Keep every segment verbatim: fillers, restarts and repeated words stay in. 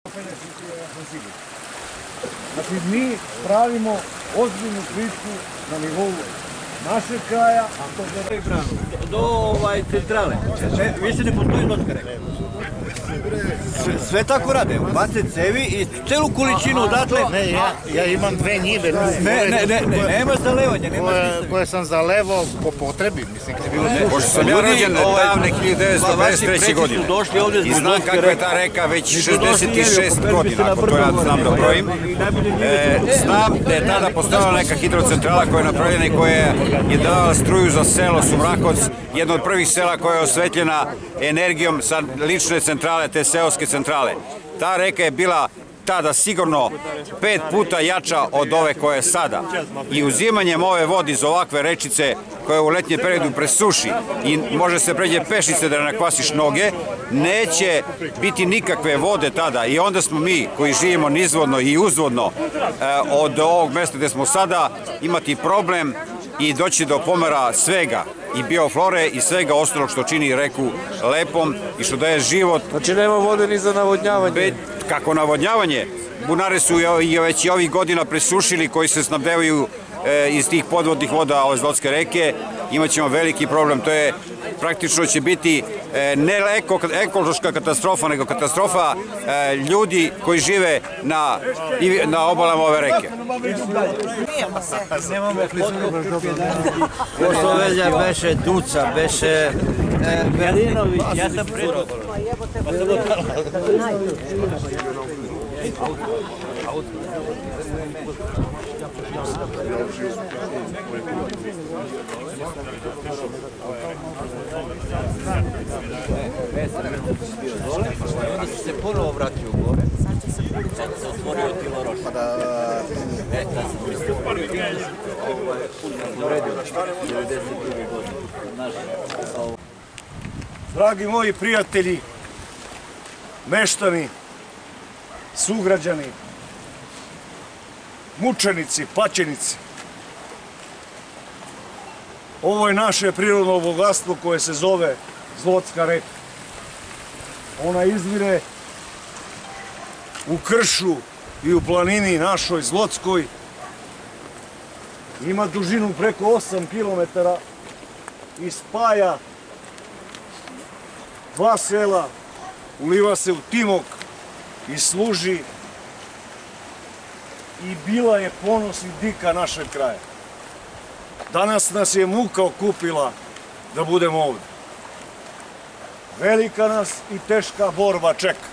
Znači, mi pravimo ozbiljnu priču na nivou našeg kraja, a to je do ovaj centrale. Više ne postoji ločka reka. Sve tako rade, bace cevi i celu količinu odatle... Ne, ja imam dve njive. Ne, ne, ne, nema zalevanja, nema ništa. Koje sam zalevao po potrebi, mislim. Pošto sam ja rođen davne hiljadu devetsto pedeset treće. godine i znam kakva je ta reka već šezdeset šest godina, ako to ja znam da brojim. Znam da je tada postojala neka hidrocentrala koja je napravljena i koja je davala struju za selo Sumrakovac, jedno od prvih sela koja je osvetljena energijom sa lične centrale, te seoske centrale. Ta reka je bila tada sigurno pet puta jača od ove koje je sada. I uzimanjem ove vode iz ovakve rečice koja u letnjem periodu presuši i može se pređe pešice da ne nakvasiš noge, neće biti nikakve vode tada. I onda smo mi koji živimo nizvodno i uzvodno od ovog mesta gde smo sada imati problem i doći do pomera svega, i bioflore i svega ostalog što čini reku lepom i što daje život. Znači nema vode ni za navodnjavanje? Kako navodnjavanje? Bunare su i već i ovih godina presušili koji se snabdevaju iz tih podvodnih voda ove Zlotske reke. Imaćemo veliki problem, to je praktično će biti ne ekološka katastrofa, nego katastrofa ljudi koji žive na obalama ove reke. Pošto veze beše Duca, beše Berinović, ja sam predao. Onda su se ponovo vratio u gore. Sad se otvorio Tiloroš. E, tad se pristupio. Dragi moji prijatelji, meštani, sugrađani, mučenici, paćenici, ovo je naše prirodno bogatstvo koje se zove Zlotska reka. Ona izvire u kršu i u planini našoj Zlotskoj. Ima dužinu preko osam kilometara i spaja dva sela, uliva se u Timok i služi i bila je ponos i dika našeg kraja. Danas nas je muka okupila da budemo ovde. Velika nas i teška borba čeka.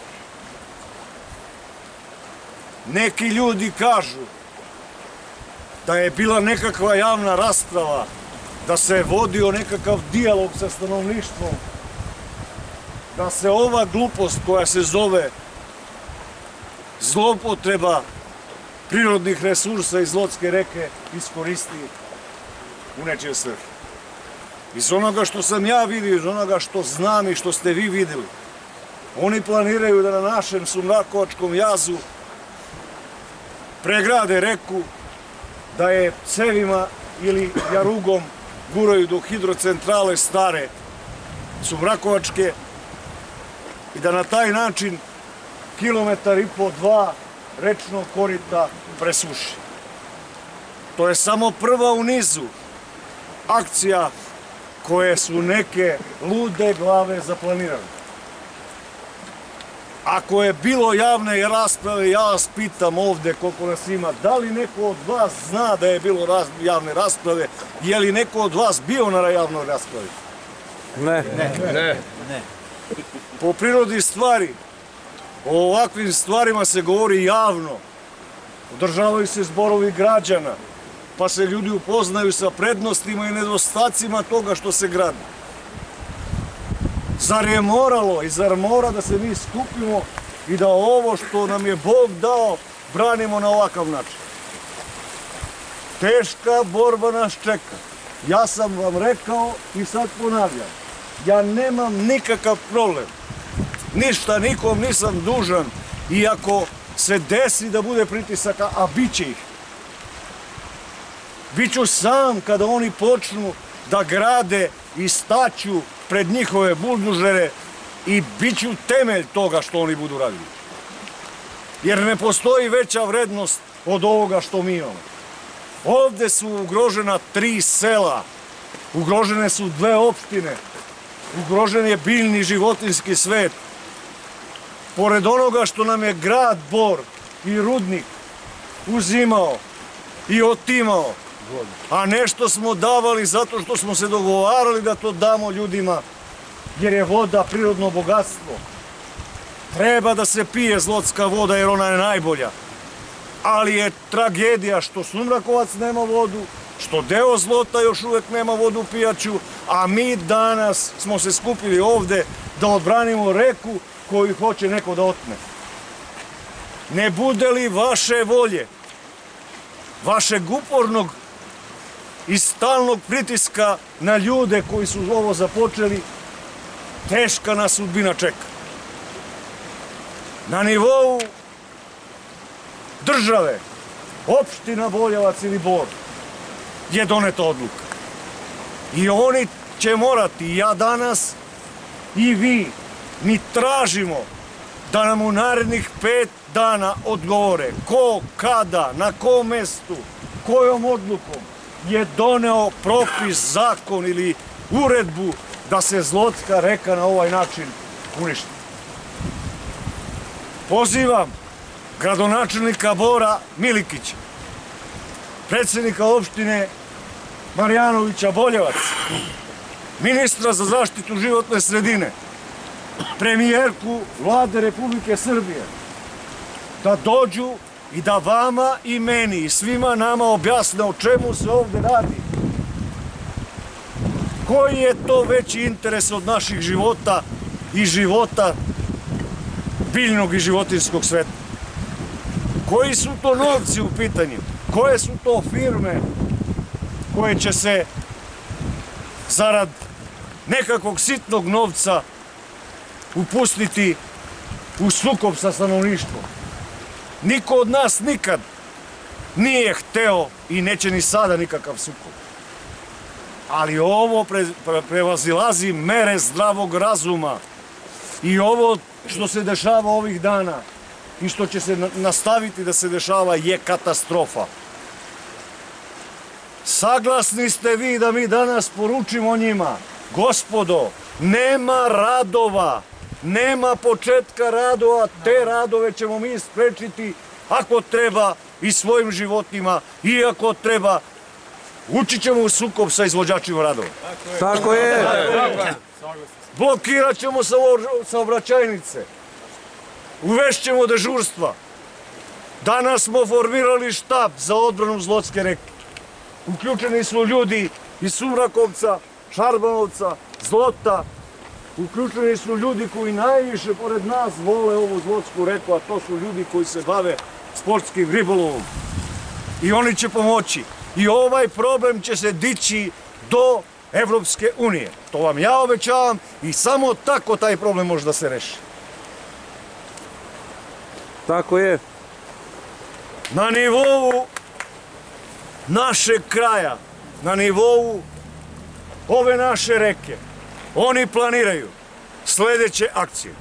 Neki ljudi kažu da je bila nekakva javna rasprava, da se je vodio nekakav dijalog sa stanovništvom, da se ova glupost koja se zove zloupotreba prirodnih resursa iz Zlotske reke iskoristi u nečije svrhe. Iz onoga što sam ja vidio, iz onoga što znam i što ste vi videli, oni planiraju da na našem Sumrakovačkom jazu pregrade reku, da je cevima ili jarugom guraju do hidrocentrale stare Sumrakovačke i da na taj način kilometar i po dva rečnog korita presuši. To je samo prva u nizu akcija koje su neke lude glave zaplanirane. Ako je bilo javne rasprave, ja vas pitam ovde koliko nas ima, da li neko od vas zna da je bilo javne rasprave, je li neko od vas bio na javnoj raspravi? Ne. Ne. Po prirodi stvari, o ovakvim stvarima se govori javno, održavaju se zborovi građana, pa se ljudi upoznaju sa prednostima i nedostacima toga što se gradi. Zar je moralo i zar mora da se mi skupimo i da ovo što nam je Bog dao branimo na ovakav način? Teška borba nas čeka. Ja sam vam rekao i sad ponavljam. Ja nemam nikakav problem. Ništa nikom nisam dužan. Iako se desi da bude pritisaka, a bit će ih. Biću sam kada oni počnu da grade i staću pred njihove buldožere i bit ću temelj toga što oni budu radili. jer ne postoji veća vrednost od ovoga što mi imamo. Ovde su ugrožena tri sela, ugrožene su dve opštine, ugrožen je biljni životinjski svet. Pored onoga što nam je grad Bor i rudnik uzimao i otimao, a nešto smo davali zato što smo se dogovarali da to damo ljudima, jer je voda prirodno bogatstvo. Treba da se pije Zlotska voda jer ona je najbolja. Ali je tragedija što Sumrakovac nema vodu, što deo Zlota još uvek nema vodu pijaću, a mi danas smo se skupili ovde da odbranimo reku koju hoće neko da otme. Ne bude li vaše volje, vašeg upornog i stalnog pritiska na ljude koji su ovo započeli, teška nas sudbina čeka. Na nivou države, opština Boljevac ili Bor, je doneta odluka. I oni će morati, i ja danas, i vi, mi tražimo da nam u narednih pet dana odgovore ko, kada, na kom mestu, kojom odlukom je doneo propis, zakon ili uredbu da se Zlotska reka na ovaj način uništi. Pozivam gradonačelnika Bora Milikića, predsjednika opštine Marjanovića Boljevac, ministra za zaštitu životne sredine, premijerku Vlade Republike Srbije, da dođu i da vama i meni i svima nama objasne o čemu se ovde radi. Koji je to veći interes od naših života i života biljnog i životinjskog sveta? Koji su to novci u pitanju? Koje su to firme koje će se zarad nekakvog sitnog novca upustiti u sukob sa stanovništvom? Niko od nas nikad nije hteo i neće ni sada nikakav sukob. Ali ovo pre, pre, prevazilazi mere zdravog razuma i ovo što se dešava ovih dana i što će se nastaviti da se dešava je katastrofa. Saglasni ste vi da mi danas poručimo njima, gospodo, nema radova, nema početka radova, te radove ćemo mi sprečiti ako treba i svojim životima i ako treba ući ćemo u sukob sa izvođačima radova. Tako je. Blokirat ćemo saobraćajnice, uvešćemo dežurstva. Danas smo formirali štab za odbranu Zlotske reke. Uključeni su ljudi iz Sumrakovca, Šarbanovca, Zlota. Uključeni su ljudi koji najviše pored nas vole ovu Zlotsku reku, a to su ljudi koji se bave sportskim ribolovom. I oni će pomoći. I ovaj problem će se dići do Evropske unije. To vam ja obećavam i samo tako taj problem može da se reši. Tako je. Na nivou našeg kraja, na nivou ove naše reke, oni planiraju sledeće akcije.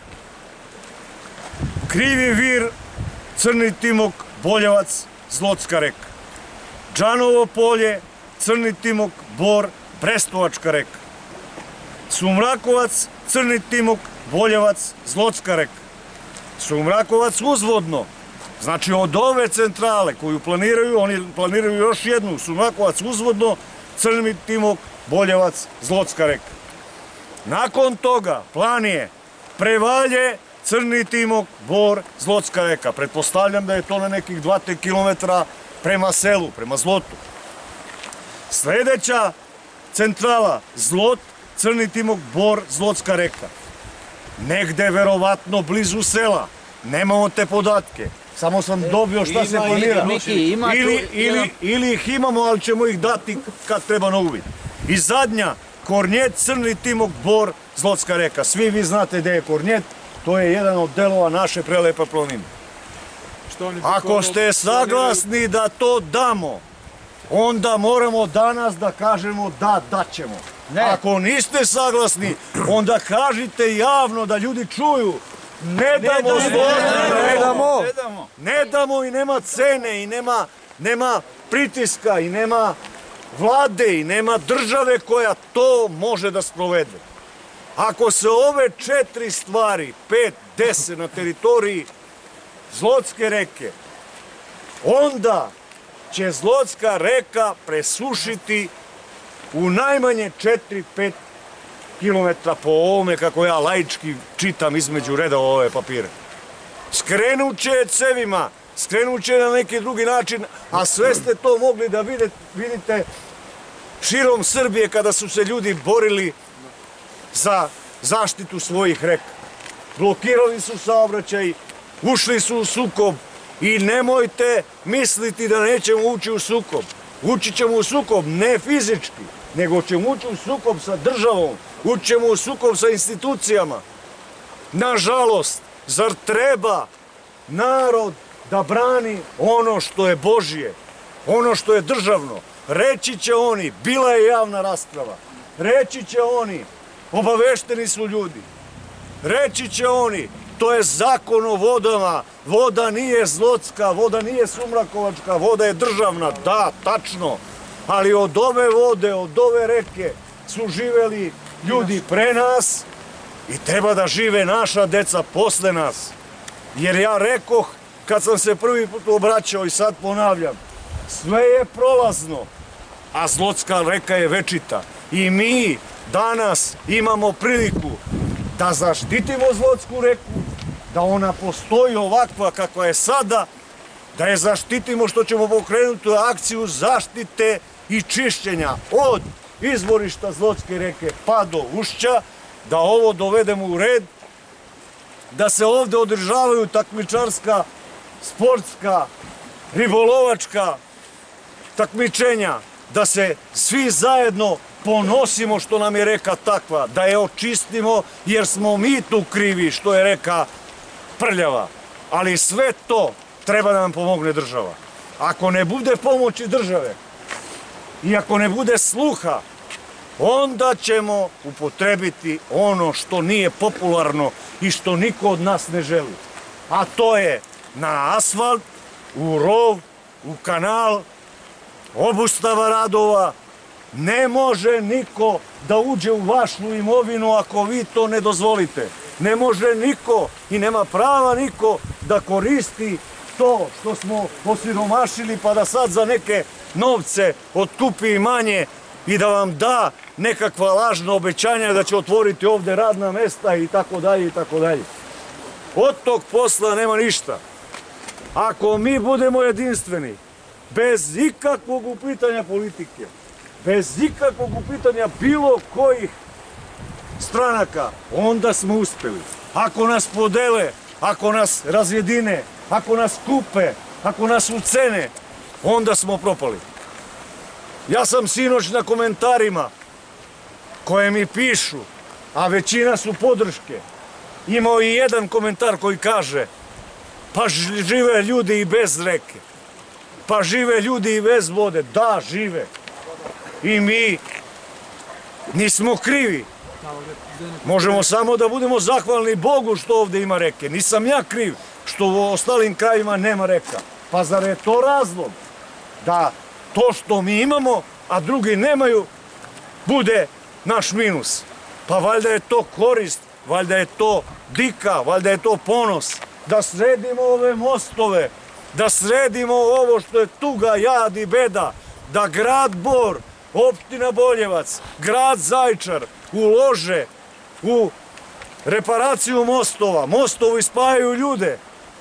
Krivi vir, Crni Timok, Boljevac, Zlotska reka. Džanovo polje, Crni Timok, Bor, Brestovačka reka. Sumrakovac, Crni Timok, Boljevac, Zlotska reka. Sumrakovac uzvodno, znači od ove centrale koju planiraju, oni planiraju još jednu, Sumrakovac uzvodno, Crni Timok, Boljevac, Zlotska reka. Nakon toga plan je Prevalje, Crni Timok, Bor, Zlotska reka. Pretpostavljam da je to na nekih dva do tri kilometra prema selu, prema Zlotu. Sledeća centrala, Zlot, Crni Timok, Bor, Zlotska reka. Negde verovatno blizu sela. Nemamo te podatke. Samo sam dobio šta se planira. Ili, ili, ili ih imamo, ali ćemo ih dati kad treba na uvid. I zadnja, Kornjet, Crni Timok, Bor, Zlotska reka. Svi vi znate gde je Kornjet. To je jedan od delova naše prelepe planine. Ako ste saglasni da to damo, onda moramo danas da kažemo da, daćemo. Ako niste saglasni, onda kažite javno da ljudi čuju. Ne damo Zlotku. Ne damo. Ne damo i nema cene i nema, nema pritiska i nema vlade i nema države koja to može da sprovede. Ako se ove četiri stvari, pet, deset na teritoriji Zlotske reke, onda će Zlotska reka presušiti u najmanje četiri pet kilometra po ovome, kako ja laički čitam između reda ove papire. Skrenut će cevima, skrenut će na neki drugi način, a sve ste to mogli da vidite širom Srbije kada su se ljudi borili za zaštitu svojih reka. Blokirali su saobraćaj, ušli su u sukob i nemojte misliti da nećemo ući u sukob. Ući ćemo u sukob ne fizički, nego ćemo ući u sukob sa državom, ući ćemo u sukob sa institucijama. Nažalost, zar treba narod da brani ono što je Božje, ono što je državno? Reći će oni, bila je javna rasprava, reći će oni, obavešteni su ljudi, reći će oni, to je zakon o vodama, voda nije Zlotska, voda nije Sumrakovačka, voda je državna, da, tačno, ali od ove vode, od ove reke su živeli ljudi pre nas i treba da žive naša deca posle nas. Jer ja rekoh, kad sam se prvi put obraćao i sad ponavljam, sve je prolazno, a Zlotska reka je večita. I mi danas imamo priliku da zaštitimo Zlotsku reku, da ona postoji ovakva kakva je sada, da je zaštitimo što ćemo pokrenuti akciju zaštite i čišćenja od izvorišta Zlotske reke pa do ušća, da ovo dovedemo u red, da se ovde održavaju takmičarska, sportska, ribolovačka takmičenja, da se svi zajedno ponosimo što nam je reka takva, da je očistimo jer smo mi tu krivi što je reka prljava. Ali sve to treba da nam pomogne država. Ako ne bude pomoći države i ako ne bude sluha, onda ćemo upotrebiti ono što nije popularno i što niko od nas ne želi. A to je na asfalt, u rov, u kanal, obustava radova. Ne može niko da uđe u vašu imovinu ako vi to ne dozvolite. Ne može niko i nema prava niko da koristi to što smo osiromašili pa da sad za neke novce otkupi imanje i da vam da nekakva lažna obećanja da će otvoriti ovde radna mesta i tako dalje i tako dalje. Od tog posla nema ništa. Ako mi budemo jedinstveni, bez ikakvog upitanja politike, bez ikakvog upitanja bilo kojih stranaka, onda smo uspeli. Ako nas podele, ako nas razjedine, ako nas kupe, ako nas ucene, onda smo propali. Ja sam sinoć na komentarima koje mi pišu, a većina su podrške, imao i jedan komentar koji kaže: pa žive ljudi i bez reke, pa žive ljudi i bez vode. Da, žive. I mi nismo krivi. Možemo samo da budemo zahvalni Bogu što ovde ima reke. Nisam ja kriv što u ostalim krajima nema reka. Pa zar je to razlog da to što mi imamo, a drugi nemaju, bude naš minus? Pa valjda je to korist, valjda je to dika, valjda je to ponos. Da sredimo ove mostove, da sredimo ovo što je tuga, jad i beda, da grad Bor, opština Boljevac, grad Zaječar ulože u reparaciju mostova. Mostovi spajaju ljude.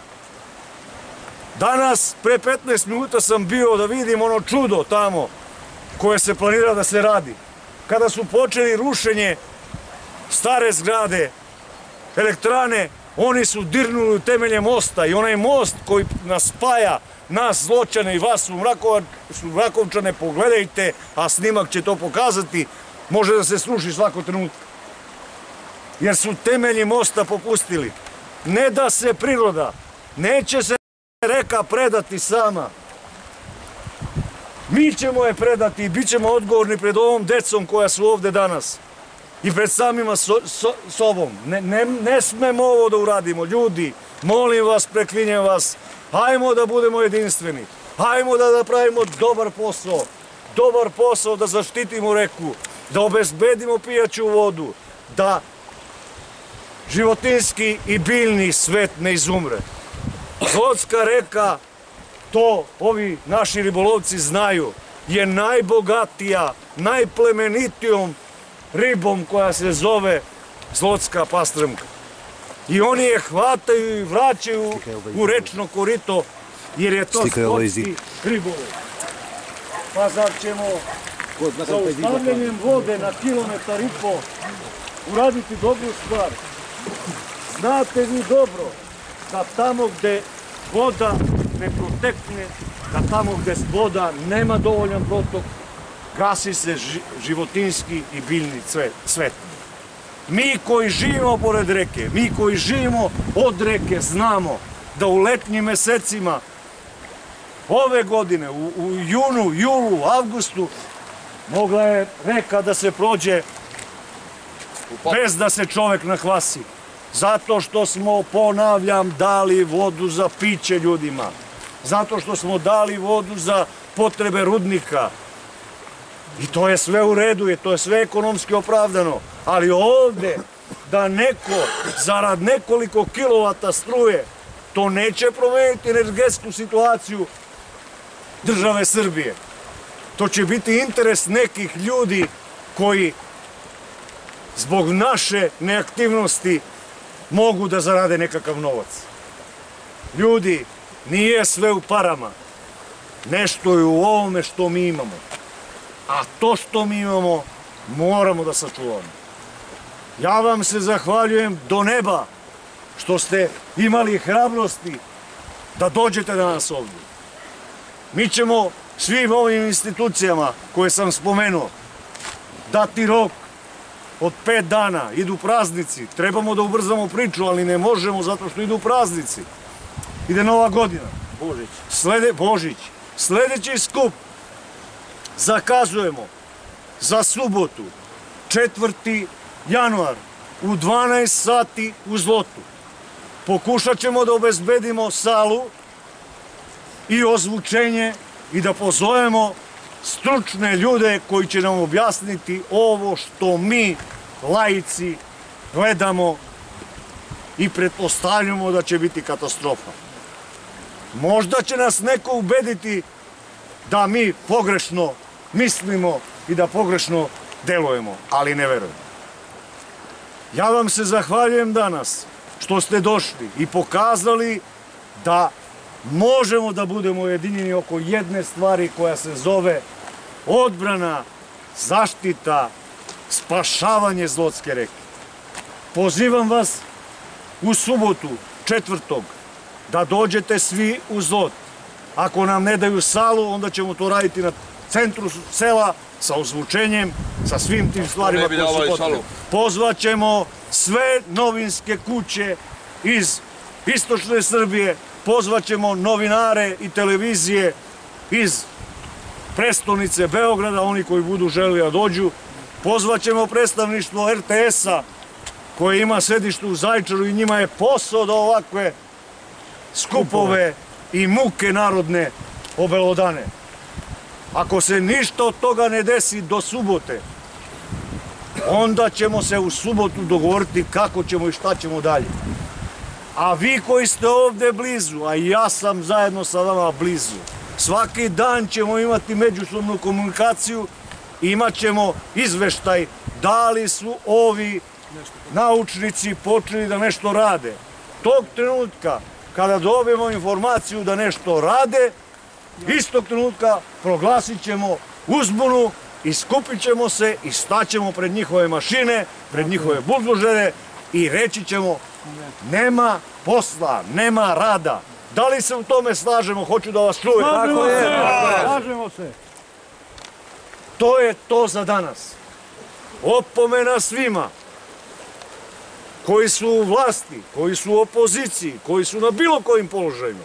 Danas, pre petnaest minuta sam bio da vidim ono čudo tamo koje se planira da se radi. Kada su počeli rušenje stare zgrade, elektrane, oni su dirnuli u temelje mosta i onaj most koji nas spaja, nas Zločane i vas Mrakovčane, pogledajte, a snimak će to pokazati, može da se sruši svako trenutka. Jer su temelji mosta popustili. Ne da se priroda, neće se reka predati sama. Mi ćemo je predati i bit ćemo odgovorni pred ovom decom koja su ovde danas. I pred samima so, so, sobom. Ne, ne, ne smemo ovo da uradimo, ljudi. molim vas, preklinjem vas, hajmo da budemo jedinstveni, hajmo da napravimo dobar posao, dobar posao da zaštitimo reku, da obezbedimo pijaću vodu, da životinjski i biljni svet ne izumre. Zlotska reka, to ovi naši ribolovci znaju, je najbogatija, najplemenitijom ribom koja se zove zlotska pastrmka. I oni je hvataju i vraćaju u rečno korito, jer je to zlotski ribolov. Pa zar ćemo sa ustavljanjem vode na kilometar i po uraditi dobru stvar? Znate vi dobro da tamo gde voda ne protekne, da tamo gde voda nema dovoljan protok, gasi se životinjski i biljni svet. Mi koji živimo pored reke, mi koji živimo od reke, znamo da u letnjim mesecima ove godine, u, u junu, julu, avgustu, mogla je reka da se prođe bez da se čovek nahvasi. Zato što smo, ponavljam, dali vodu za piće ljudima. Zato što smo dali vodu za potrebe rudnika. I to je sve u redu, i to je sve ekonomski opravdano. Ali ovde, da neko zarad nekoliko kilovata struje, to neće promeniti energetsku situaciju države Srbije. To će biti interes nekih ljudi koji zbog naše neaktivnosti mogu da zarade nekakav novac. Ljudi, nije sve u parama. Nešto je u ovome što mi imamo. A to što mi imamo, moramo da sačuvamo. Ja vam se zahvaljujem do neba što ste imali hrabrosti da dođete danas ovdje. Mi ćemo svim ovim institucijama koje sam spomenuo dati rok od pet dana, idu praznici, trebamo da ubrzamo priču, ali ne možemo zato što idu praznici. Ide Nova godina, Božić. Slede, Božić. Sledeći skup zakazujemo za subotu, četvrti januar, u dvanaest sati u Zlotu. Pokušat ćemo da obezbedimo salu i ozvučenje i da pozovemo stručne ljude koji će nam objasniti ovo što mi, laici, gledamo i pretpostavljamo da će biti katastrofa. Možda će nas neko ubediti da mi pogrešno mislimo i da pogrešno delujemo, ali ne verujem. Ja vam se zahvaljujem danas što ste došli i pokazali da možemo da budemo ujedinjeni oko jedne stvari koja se zove odbrana, zaštita, spašavanje Zlotske reke. Pozivam vas u subotu, četvrtog, da dođete svi u Zlot. Ako nam ne daju salu, onda ćemo to raditi na centru sela sa ozvučenjem, sa svim tim stvarima koje su potrebne. Pozvaćemo sve novinske kuće iz istočne Srbije, pozvaćemo novinare i televizije iz prestonice Beograda, oni koji budu želeli da dođu. Pozvaćemo predstavništvo er te es-a koje ima sedište u Zaječaru i njima je posao da ovakve skupove i muke narodne obelodane. Ako se ništa od toga ne desi do subote, onda ćemo se u subotu dogovoriti kako ćemo i šta ćemo dalje. A vi koji ste ovde blizu, a ja sam zajedno sa vama blizu, svaki dan ćemo imati međusobnu komunikaciju, imat ćemo izveštaj da li su ovi naučnici počeli da nešto rade. Tog trenutka kada dobijemo informaciju da nešto rade, istog trenutka proglasit ćemo uzbunu i skupit ćemo se i staćemo pred njihove mašine, pred njihove buldožere i reći ćemo nema posla, nema rada. Da li se u tome slažemo? Hoću da vas čujem. Tako je. Slažemo se. To je to za danas. Opomena svima koji su u vlasti, koji su u opoziciji, koji su na bilo kojim položajima.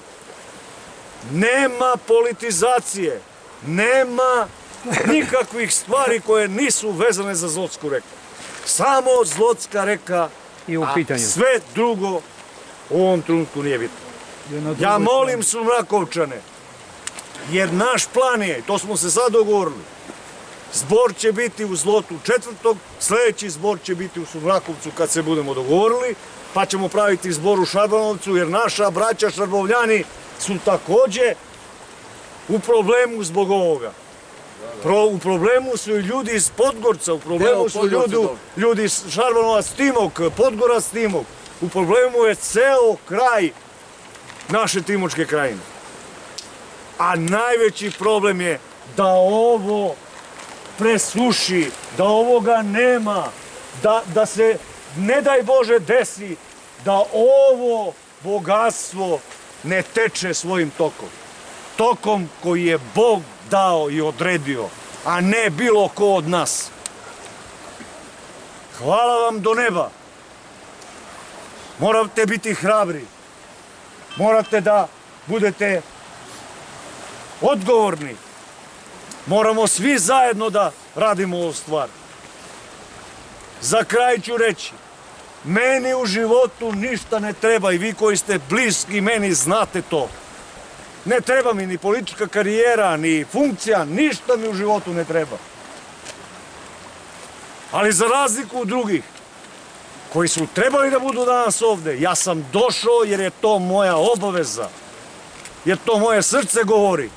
Nema politizacije, nema nikakvih stvari koje nisu vezane za Zlotsku reku. Samo Zlotska reka, a sve drugo u ovom trenutku nije bitno. Ja molim Sumrakovčane, jer naš plan je, to smo se sad dogovorili, zbor će biti u Zlotu četvrtog, sljedeći zbor će biti u Sumrakovcu kad se budemo dogovorili, pa ćemo praviti zbor u Šarbanovcu, jer naša braća Šarbovljani su također u problemu zbog ovoga. Pro, u problemu su i ljudi iz Podgorca, u problemu su ljudi, ljudi iz Šarbanovac Timok, Podgorac Timok. U problemu je ceo kraj naše Timočke krajine. A najveći problem je da ovo presuši, da ovoga nema, da, da se, ne daj Bože, desi da ovo bogatstvo ne teče svojim tokom. Tokom koji je Bog dao i odredio, a ne bilo ko od nas. Hvala vam do neba. Morate biti hrabri. Morate da budete odgovorni. Moramo svi zajedno da radimo ovu stvar. Za kraj ću reći, meni u životu ništa ne treba i vi koji ste bliski meni znate to. Ne treba mi ni politička karijera, ni funkcija, ništa mi u životu ne treba. Ali za razliku od drugih, koji su trebali da budu danas ovde, ja sam došao jer je to moja obaveza, jer to moje srce govori.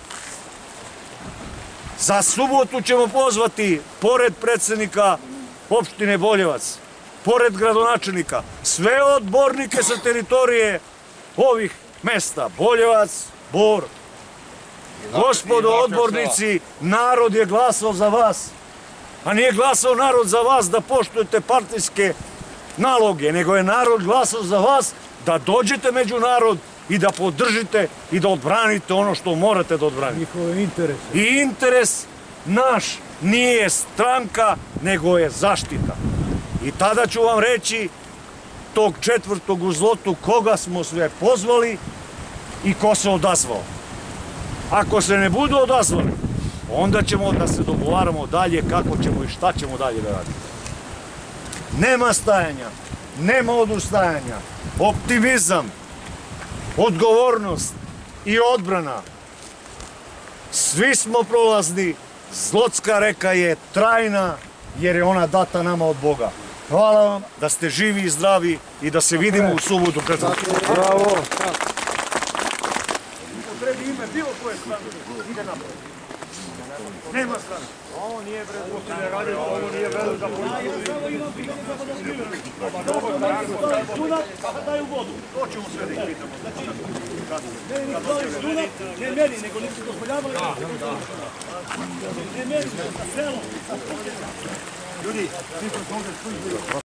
Za subotu ćemo pozvati, pored predsjednika opštine Boljevac, pored gradonačelnika, sve odbornike sa teritorije ovih mesta, Boljevac, Bor. Gospodo odbornici, narod je glasao za vas, a nije glasao narod za vas da poštujete partijske naloge, nego je narod glasao za vas da dođete među narod i da podržite i da odbranite ono što morate da odbranite. Njihove interese. I interes naš nije stranka, nego je zaštita. I tada ću vam reći tog četvrtog u Zlotu koga smo sve pozvali i ko se odazvao. Ako se ne budu odazvali, onda ćemo da se dogovaramo dalje kako ćemo i šta ćemo dalje da radimo. Nema stajanja, nema odustajanja, optimizam, odgovornost i odbrana. Svi smo prolazni, Zlotska reka je trajna jer je ona data nama od Boga. Hvala vam, da ste živi i zdravi i da se vidimo u subotu. Bravo! Upotrebi ime bilo koje strane, ide napred. Nema strane. Ovo nije bre, to se ne radi, ovo nije bre za politiku. Pa daju vodu, to ćemo sve da ih pitamo. Ne meni, nego nisu dozvoljavali. Ne meni, na selu. Ljudi,